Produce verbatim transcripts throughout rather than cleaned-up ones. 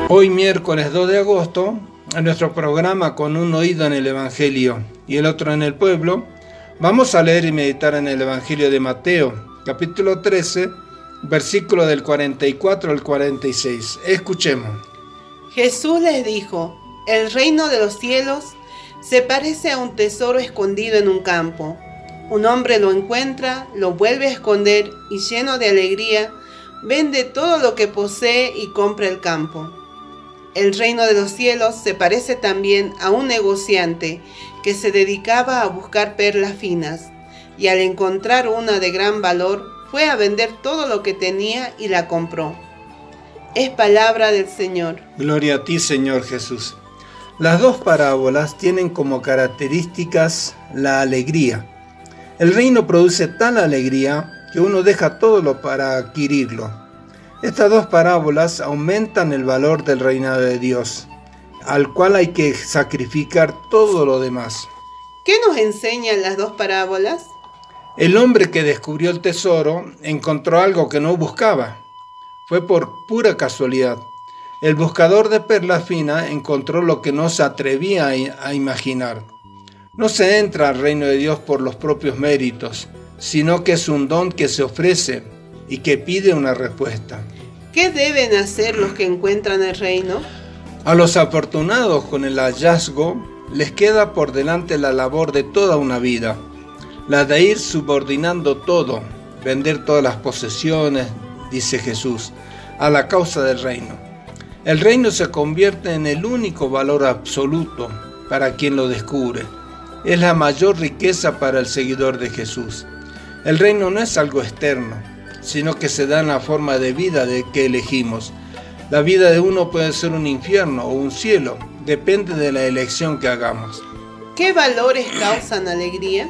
Hoy miércoles dos de agosto, en nuestro programa Con un oído en el Evangelio y el otro en el pueblo, vamos a leer y meditar en el Evangelio de Mateo, capítulo trece, versículo del cuarenta y cuatro al cuarenta y seis. Escuchemos. Jesús les dijo: el reino de los cielos se parece a un tesoro escondido en un campo. Un hombre lo encuentra, lo vuelve a esconder y, lleno de alegría, vende todo lo que posee y compra el campo. El reino de los cielos se parece también a un negociante que se dedicaba a buscar perlas finas, y al encontrar una de gran valor, fue a vender todo lo que tenía y la compró. Es palabra del Señor. Gloria a ti, Señor Jesús. Las dos parábolas tienen como características la alegría. El reino produce tal alegría que uno deja todo lo para adquirirlo. Estas dos parábolas aumentan el valor del reinado de Dios, al cual hay que sacrificar todo lo demás. ¿Qué nos enseñan las dos parábolas? El hombre que descubrió el tesoro encontró algo que no buscaba. Fue por pura casualidad. El buscador de perlas finas encontró lo que no se atrevía a imaginar. No se entra al reino de Dios por los propios méritos, sino que es un don que se ofrece y que pide una respuesta. ¿Qué deben hacer los que encuentran el reino? A los afortunados con el hallazgo les queda por delante la labor de toda una vida, la de ir subordinando todo, vender todas las posesiones, dice Jesús, a la causa del reino. El reino se convierte en el único valor absoluto para quien lo descubre. Es la mayor riqueza para el seguidor de Jesús. El reino no es algo externo, sino que se da en la forma de vida de que elegimos. La vida de uno puede ser un infierno o un cielo, depende de la elección que hagamos. ¿Qué valores causan alegría?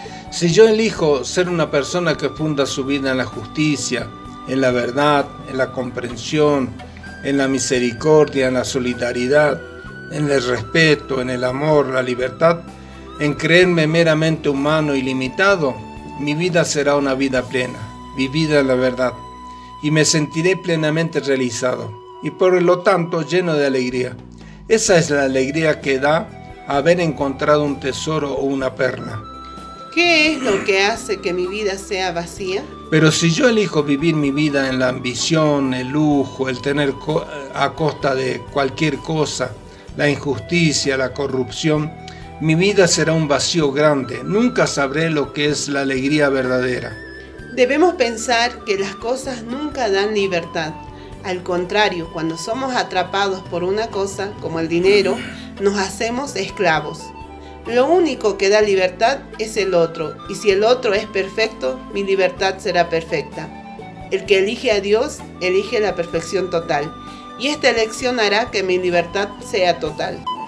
Si yo elijo ser una persona que funda su vida en la justicia, en la verdad, en la comprensión, en la misericordia, en la solidaridad, en el respeto, en el amor, la libertad, en creerme meramente humano y limitado, mi vida será una vida plena, vivida en la verdad, y me sentiré plenamente realizado, y por lo tanto lleno de alegría. Esa es la alegría que da haber encontrado un tesoro o una perla. ¿Qué es lo que hace que mi vida sea vacía? Pero si yo elijo vivir mi vida en la ambición, el lujo, el tener co- a costa de cualquier cosa, la injusticia, la corrupción, mi vida será un vacío grande. Nunca sabré lo que es la alegría verdadera. Debemos pensar que las cosas nunca dan libertad. Al contrario, cuando somos atrapados por una cosa, como el dinero, nos hacemos esclavos. Lo único que da libertad es el otro, y si el otro es perfecto, mi libertad será perfecta. El que elige a Dios, elige la perfección total, y esta elección hará que mi libertad sea total.